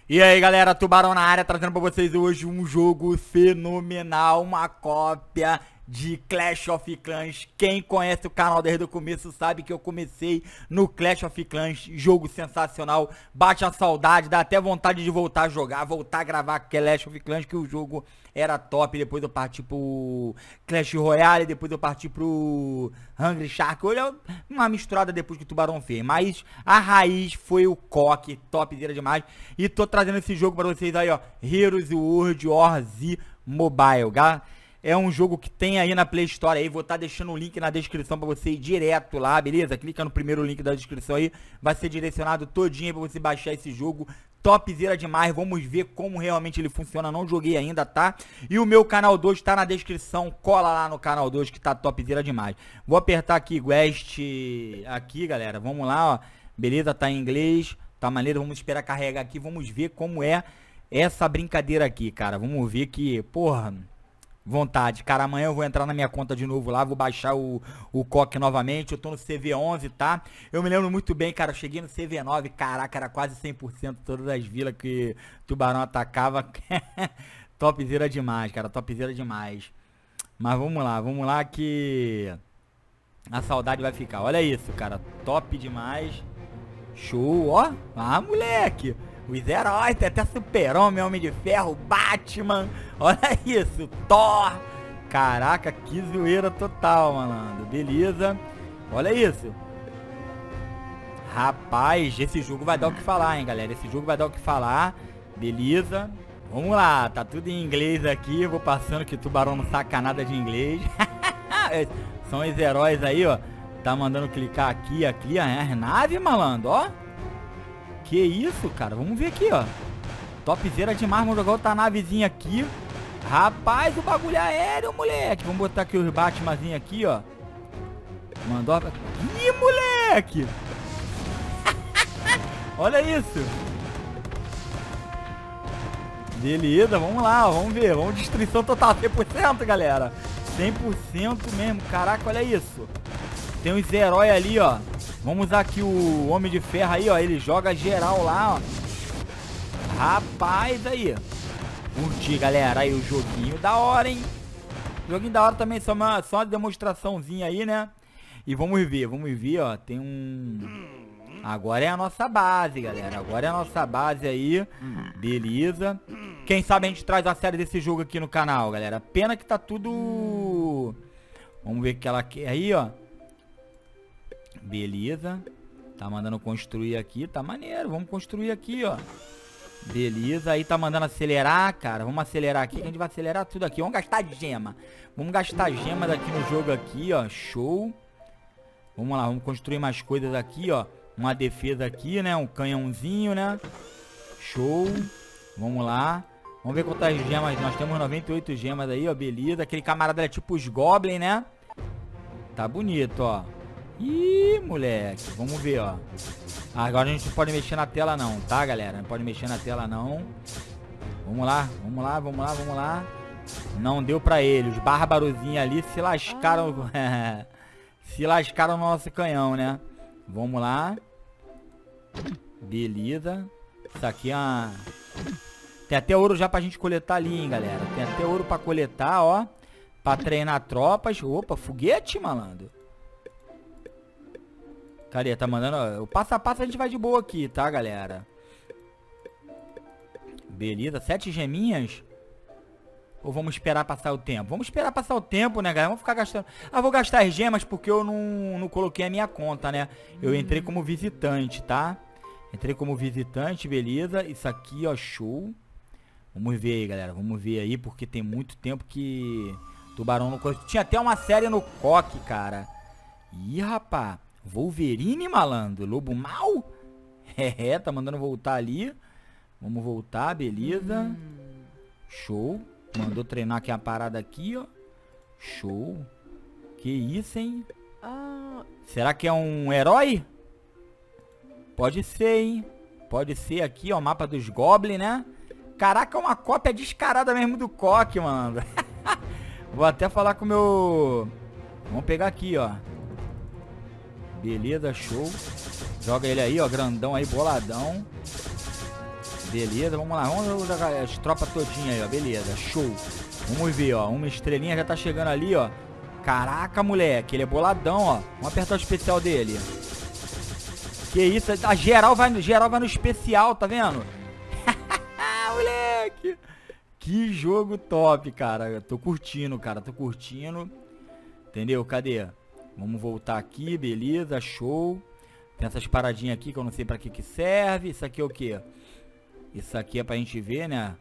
E aí galera, Tubarão na área, trazendo pra vocês hoje um jogo fenomenal, uma cópia de Clash of Clans. Quem conhece o canal desde o começo sabe que eu comecei no Clash of Clans, jogo sensacional, bate a saudade, dá até vontade de voltar a jogar, voltar a gravar Clash of Clans, que o jogo era top. Depois eu parti pro Clash Royale, depois eu parti pro Hungry Shark. Olha, uma misturada depois que o Tubarão fez, mas a raiz foi o COC, topzera demais. E tô trazendo esse jogo pra vocês aí, ó, Heroes World War Z Mobile, galera. É um jogo que tem aí na Play Store aí, vou estar deixando o link na descrição pra você ir direto lá, beleza? Clica no primeiro link da descrição aí, vai ser direcionado todinho pra você baixar esse jogo. Topzera demais, vamos ver como realmente ele funciona, não joguei ainda, tá? E o meu canal 2 tá na descrição, cola lá no canal 2 que tá topzera demais. Vou apertar aqui, Guest, aqui galera, vamos lá, ó, beleza, tá em inglês, tá maneiro, vamos esperar carregar aqui, vamos ver como é essa brincadeira aqui, cara. Vamos ver que, porra... vontade, cara, amanhã eu vou entrar na minha conta de novo lá, vou baixar o COC novamente, eu tô no CV11, tá? Eu me lembro muito bem, cara, eu cheguei no CV9, caraca, era quase 100% todas as vilas que o Tubarão atacava. Topzera demais, cara, topzera demais. Mas vamos lá que a saudade vai ficar. Olha isso, cara, top demais. Show, ó, ah, moleque. Os heróis, tem até Super-Homem, Homem de Ferro, Batman. Olha isso, Thor. Caraca, que zoeira total, malandro. Beleza. Olha isso. Rapaz, esse jogo vai dar o que falar, hein, galera. Esse jogo vai dar o que falar. Beleza. Vamos lá, tá tudo em inglês aqui. Eu vou passando que o Tubarão não saca nada de inglês. São os heróis aí, ó. Tá mandando clicar aqui, aqui, as naves, malandro, ó. Que isso, cara? Vamos ver aqui, ó. Topzera demais. Vamos jogar outra navezinha aqui. Rapaz, o bagulho é aéreo, moleque. Vamos botar aqui os Batmanzinhos aqui, ó. Mandou... Ih, moleque! Olha isso. Beleza, vamos lá, ó. Vamos ver. Vamos destruição total. 100%, galera. 100% mesmo. Caraca, olha isso. Tem uns heróis ali, ó. Vamos usar aqui o Homem de Ferro aí, ó. Ele joga geral lá, ó. Rapaz, aí. Curti, galera. Aí o joguinho da hora, hein? Joguinho da hora também. Só uma demonstraçãozinha aí, né? E vamos ver, ó. Tem um... Agora é a nossa base, galera. Agora é a nossa base aí. Beleza. Quem sabe a gente traz a série desse jogo aqui no canal, galera. Pena que tá tudo... Vamos ver o que ela quer aí, ó. Beleza. Tá mandando construir aqui. Tá maneiro. Vamos construir aqui, ó. Beleza. Aí tá mandando acelerar, cara. Vamos acelerar aqui, que a gente vai acelerar tudo aqui. Vamos gastar gema. Vamos gastar gemas aqui no jogo aqui, ó. Show. Vamos lá. Vamos construir mais coisas aqui, ó. Uma defesa aqui, né? Um canhãozinho, né? Show. Vamos lá. Vamos ver quantas gemas. Nós temos 98 gemas aí, ó. Beleza. Aquele camarada é tipo os Goblin, né? Tá bonito, ó. Ih, moleque, vamos ver, ó. Agora a gente não pode mexer na tela não, tá, galera? Não pode mexer na tela não. Vamos lá, vamos lá, vamos lá, vamos lá. Não deu pra ele. Os bárbarozinhos ali se lascaram. Se lascaram no nosso canhão, né? Vamos lá. Beleza. Isso aqui é uma... Tem até ouro já pra gente coletar ali, hein, galera. Tem até ouro pra coletar, ó. Pra treinar tropas. Opa, foguete, malandro. Cadê? Tá mandando... Ó, o passo a passo a gente vai de boa aqui, tá, galera? Beleza. 7 geminhas? Ou vamos esperar passar o tempo? Vamos esperar passar o tempo, né, galera? Vamos ficar gastando... Ah, vou gastar as gemas porque eu não coloquei a minha conta, né? Eu entrei como visitante, tá? Entrei como visitante, beleza. Isso aqui, ó, show. Vamos ver aí, galera. Vamos ver aí, porque tem muito tempo que... Tubarão não... Tinha até uma série no COC, cara. Ih, rapaz... Wolverine, malandro. Lobo mau? É, tá mandando voltar ali. Vamos voltar, beleza. Show. Mandou treinar aqui a parada aqui, ó. Show. Que isso, hein? Será que é um herói? Pode ser, hein? Pode ser aqui, ó. Mapa dos Goblin, né? Caraca, é uma cópia descarada mesmo do COC, mano. Vou até falar com o meu... Vamos pegar aqui, ó. Beleza, show. Joga ele aí, ó, grandão aí, boladão. Beleza, vamos lá. Vamos jogar as tropas todinhas aí, ó. Beleza, show. Vamos ver, ó. Uma estrelinha já tá chegando ali, ó. Caraca, moleque. Ele é boladão, ó. Vamos apertar o especial dele. Que isso? A geral vai no especial, tá vendo? Moleque. Que jogo top, cara. Eu tô curtindo, cara. Tô curtindo. Entendeu? Cadê? Vamos voltar aqui, beleza, show. Tem essas paradinhas aqui que eu não sei pra que serve. Isso aqui é o quê? Isso aqui é pra gente ver, né?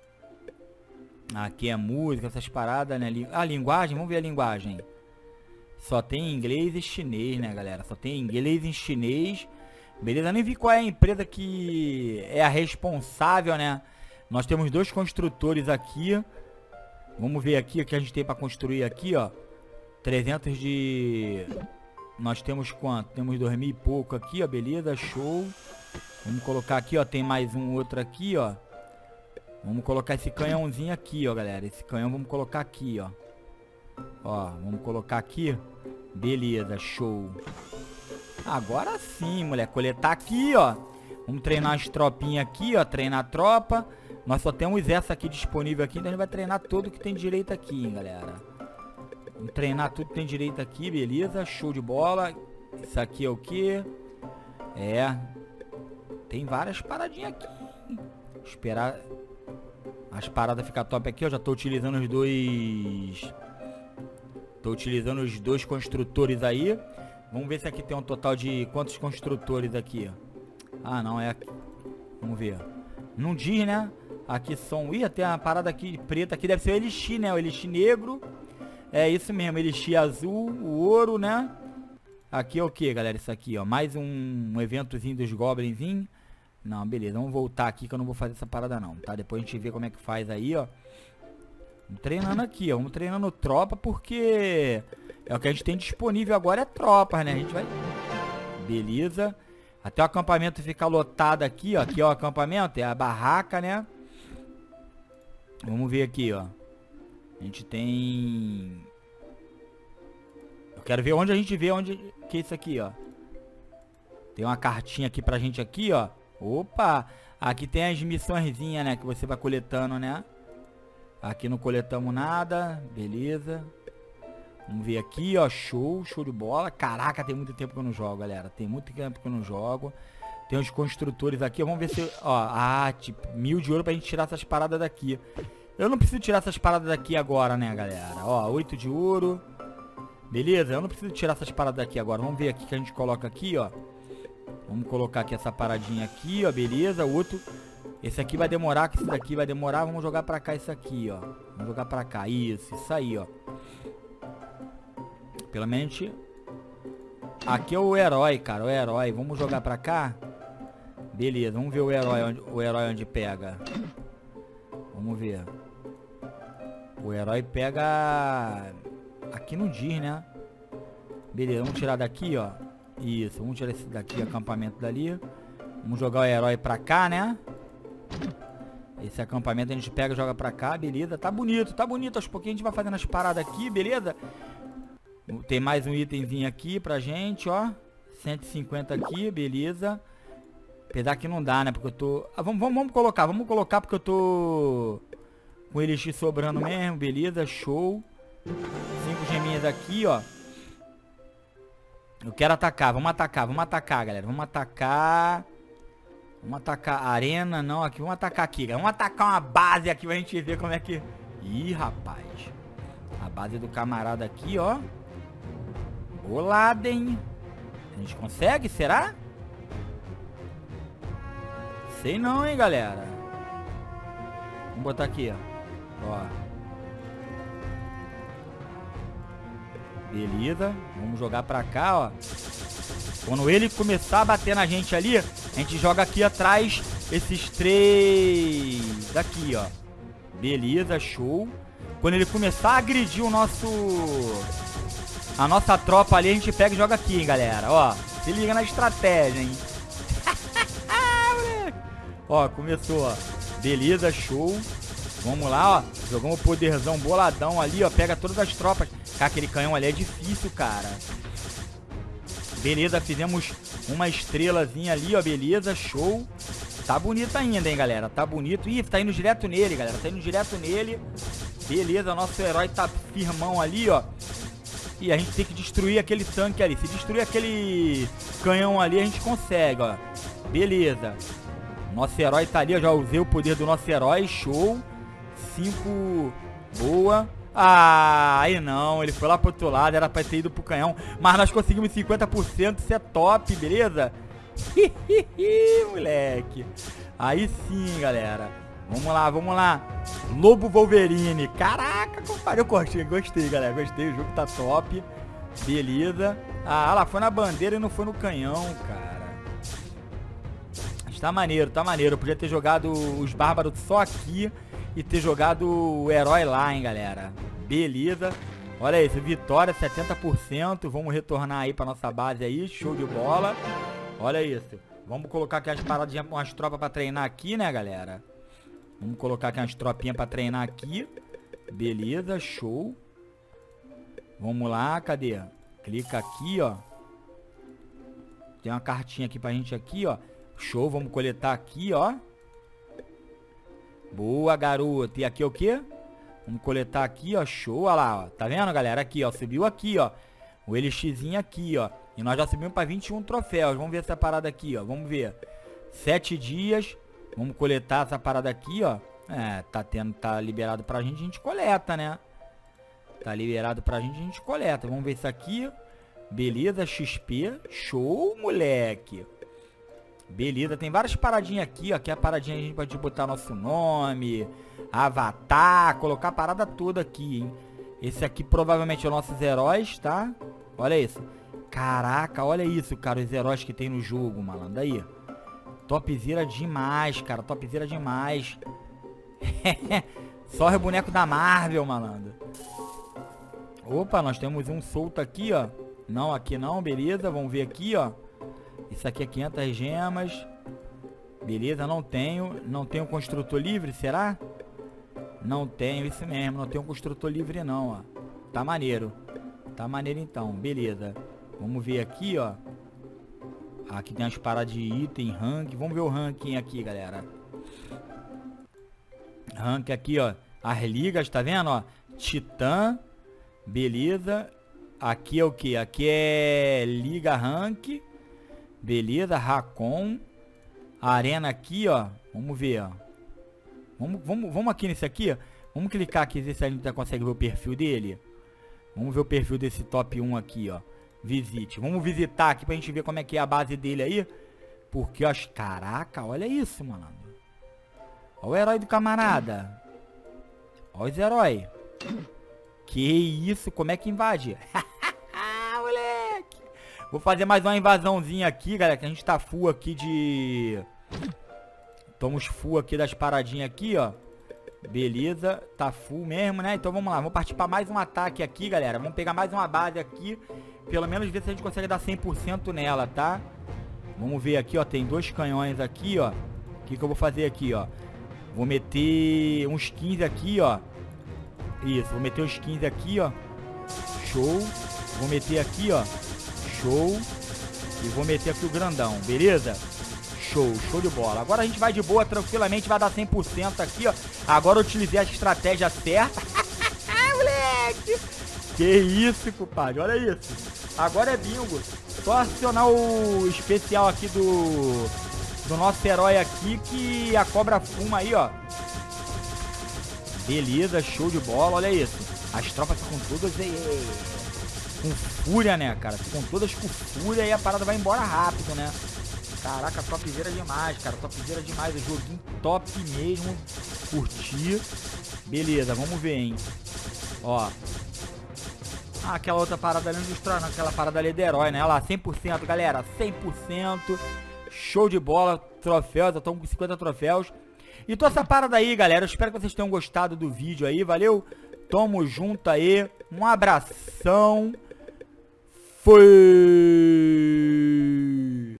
Aqui é música, essas paradas, né? A linguagem, vamos ver a linguagem. Só tem inglês e chinês, né, galera? Só tem inglês e chinês. Beleza? Eu nem vi qual é a empresa que é a responsável, né? Nós temos 2 construtores aqui. Vamos ver aqui o que a gente tem pra construir aqui, ó. 300 de... Nós temos quanto? Temos 2.000 e pouco aqui, ó. Beleza, show. Vamos colocar aqui, ó. Tem mais um outro aqui, ó. Vamos colocar esse canhãozinho aqui, ó, galera. Esse canhão vamos colocar aqui, ó. Ó, vamos colocar aqui. Beleza, show. Agora sim, moleque. Coletar aqui, ó. Vamos treinar as tropinhas aqui, ó. Treinar a tropa. Nós só temos essa aqui disponível aqui. Então a gente vai treinar tudo que tem direito aqui, hein, galera. Vamos treinar tudo que tem direito aqui, beleza. Show de bola. Isso aqui é o que? É. Tem várias paradinhas aqui. Esperar as paradas ficar top aqui, ó. Já tô utilizando os dois... Tô utilizando os 2 construtores aí. Vamos ver se aqui tem um total de quantos construtores aqui. Ah, não, é aqui. Vamos ver. Não diz, né? Aqui são... Ih, tem uma parada aqui preta. Aqui deve ser o Elixir, né? O Elixir negro. É isso mesmo. Elixir azul. O ouro, né? Aqui é o que, galera? Isso aqui, ó. Mais um eventozinho dos Goblinzinhos. Não, beleza. Vamos voltar aqui que eu não vou fazer essa parada não, tá? Depois a gente vê como é que faz aí, ó. Vamos treinando aqui, ó. Vamos treinando tropa porque... É o que a gente tem disponível agora é tropas, né? A gente vai... Beleza. Até o acampamento ficar lotado aqui, ó. Aqui é o acampamento, é a barraca, né? Vamos ver aqui, ó. A gente tem... Eu quero ver onde a gente vê onde... Que é isso aqui, ó. Tem uma cartinha aqui pra gente aqui, ó. Opa! Aqui tem as missõezinhas, né? Que você vai coletando, né? Aqui não coletamos nada. Beleza. Vamos ver aqui, ó. Show, show de bola. Caraca, tem muito tempo que eu não jogo, galera. Tem muito tempo que eu não jogo. Tem os construtores aqui. Vamos ver se... Ó, tipo, 1000 de ouro pra gente tirar essas paradas daqui. Eu não preciso tirar essas paradas daqui agora, né, galera? Ó, 8 de ouro. Beleza? Eu não preciso tirar essas paradas daqui agora. Vamos ver aqui que a gente coloca aqui, ó. Vamos colocar aqui essa paradinha aqui, ó. Beleza, o outro... Esse aqui vai demorar, que esse daqui vai demorar. Vamos jogar pra cá esse aqui, ó. Vamos jogar pra cá. Isso aí, ó. Pelo menos... Aqui é o herói, cara. O herói. Vamos jogar pra cá. Beleza, vamos ver o herói onde pega. Vamos ver. O herói pega... Aqui não diz, né? Beleza, vamos tirar daqui, ó. Isso, vamos tirar esse daqui, acampamento dali. Vamos jogar o herói pra cá, né? Esse acampamento a gente pega e joga pra cá, beleza. Tá bonito, tá bonito. Aos pouquinhos a gente vai fazendo as paradas aqui, beleza? Tem mais um itemzinho aqui pra gente, ó. 150 aqui, beleza. Apesar que não dá, né? Porque eu tô... Ah, vamos colocar porque eu tô... Com o elixir sobrando mesmo, beleza, show. 5 geminhas aqui, ó. Eu quero atacar, vamos atacar, galera. Vamos atacar a arena, não, aqui, vamos atacar aqui, galera. Vamos atacar uma base aqui pra gente ver como é que... Ih, rapaz. A base do camarada aqui, ó. Bolada, hein? A gente consegue, será? Sei não, hein, galera. Vamos botar aqui, ó. Beleza, vamos jogar pra cá, ó. Quando ele começar a bater na gente ali, a gente joga aqui atrás esses 3 daqui, ó. Beleza, show. Quando ele começar a agredir a nossa tropa ali, a gente pega e joga aqui, hein, galera. Ó, se liga na estratégia, hein. Ó, começou, ó. Beleza, show. Vamos lá, ó. Jogamos o poderzão boladão ali, ó. Pega todas as tropas. Cara, aquele canhão ali é difícil, cara. Beleza, fizemos uma estrelazinha ali, ó. Beleza, show. Tá bonito ainda, hein, galera. Tá bonito. Ih, tá indo direto nele, galera. Tá indo direto nele. Beleza, nosso herói tá firmão ali, ó. E a gente tem que destruir aquele tanque ali. Se destruir aquele canhão ali, a gente consegue, ó. Beleza. Nosso herói tá ali, eu já usei o poder do nosso herói. Show. 5. Boa. Ah, aí não. Ele foi lá pro outro lado. Era pra ter ido pro canhão. Mas nós conseguimos 50%. Isso é top, beleza? Moleque. Aí sim, galera. Vamos lá, vamos lá. Lobo Wolverine. Caraca, compadre, eu gostei, galera. Gostei, o jogo tá top. Beleza. Ah, lá, foi na bandeira e não foi no canhão, cara. Mas tá maneiro, tá maneiro. Eu podia ter jogado os bárbaros só aqui e ter jogado o herói lá, hein, galera. Beleza. Olha isso, vitória 70%. Vamos retornar aí pra nossa base aí. Show de bola. Olha isso. Vamos colocar aqui as paradinhas, umas tropas pra treinar aqui, né, galera? Vamos colocar aqui umas tropinhas pra treinar aqui. Beleza, show. Vamos lá, cadê? Clica aqui, ó. Tem uma cartinha aqui pra gente aqui, ó. Show, vamos coletar aqui, ó. Boa, garoto. E aqui é o quê? Vamos coletar aqui, ó. Show, olha lá, ó. Tá vendo, galera? Aqui, ó. Subiu aqui, ó. O LXzinho aqui, ó. E nós já subimos pra 21 troféus. Vamos ver essa parada aqui, ó. Vamos ver. 7 dias. Vamos coletar essa parada aqui, ó. É, tá liberado pra gente, a gente coleta, né? Tá liberado pra gente, a gente coleta. Vamos ver isso aqui. Beleza, XP. Show, moleque. Beleza, tem várias paradinhas aqui, ó. Aqui a paradinha a gente pode botar nosso nome, avatar, colocar a parada toda aqui, hein? Esse aqui provavelmente é os nossos heróis, tá? Olha isso. Caraca, olha isso, cara, os heróis que tem no jogo, malandro. Aí. Topzera demais, cara. Topzera demais. Só o boneco da Marvel, malandro. Opa, nós temos um solto aqui, ó. Não, aqui não, beleza. Vamos ver aqui, ó. Isso aqui é 500 gemas. Beleza, não tenho. Não tenho construtor livre, será? Não tenho, isso mesmo. Não tenho construtor livre não, ó. Tá maneiro. Tá maneiro então, beleza. Vamos ver aqui, ó. Aqui tem umas paradas de item, rank. Vamos ver o ranking aqui, galera. Rank aqui, ó. As ligas, tá vendo, ó? Titã. Beleza. Aqui é o que? Aqui é Liga Rank. Beleza, Racon. Arena aqui, ó. Vamos ver, ó. Vamos aqui nesse aqui, ó. Vamos clicar aqui, ver se a gente consegue ver o perfil dele. Vamos ver o perfil desse top 1 aqui, ó. Visite. Vamos visitar aqui pra gente ver como é que é a base dele aí. Porque, ó, caraca, olha isso, mano. Olha o herói do camarada. Olha os heróis. Que isso, como é que invade? Moleque. Vou fazer mais uma invasãozinha aqui, galera, que a gente tá full aqui de... Estamos full aqui das paradinhas aqui, ó. Beleza, tá full mesmo, né? Então vamos lá, vamos partir pra mais um ataque aqui, galera. Vamos pegar mais uma base aqui. Pelo menos ver se a gente consegue dar 100% nela, tá? Vamos ver aqui, ó. Tem 2 canhões aqui, ó. O que eu vou fazer aqui, ó? Vou meter uns 15 aqui, ó. Isso, vou meter uns 15 aqui, ó. Show. Vou meter aqui, ó. Show. E vou meter aqui o grandão, beleza? Show, show de bola. Agora a gente vai de boa, tranquilamente, vai dar 100% aqui, ó. Agora eu utilizei a estratégia certa. Moleque! Que isso, compadre, olha isso. Agora é bingo. Só acionar o especial aqui do nosso herói aqui, que a cobra fuma aí, ó. Beleza, show de bola, olha isso. As tropas ficam todas com fúria, né, cara? Ficam todas com fúria e a parada vai embora rápido, né? Caraca, topzera demais, cara. Topzera demais. O joguinho top mesmo. Curti. Beleza, vamos ver, hein. Ó. Ah, aquela outra parada ali não destrói, não. Aquela parada ali é do herói, né? Olha lá, 100%, galera. 100%. Show de bola. Troféus. Eu tô com 50 troféus. Então essa parada aí, galera. Eu espero que vocês tenham gostado do vídeo aí. Valeu? Tamo junto aí. Um abração. Fui!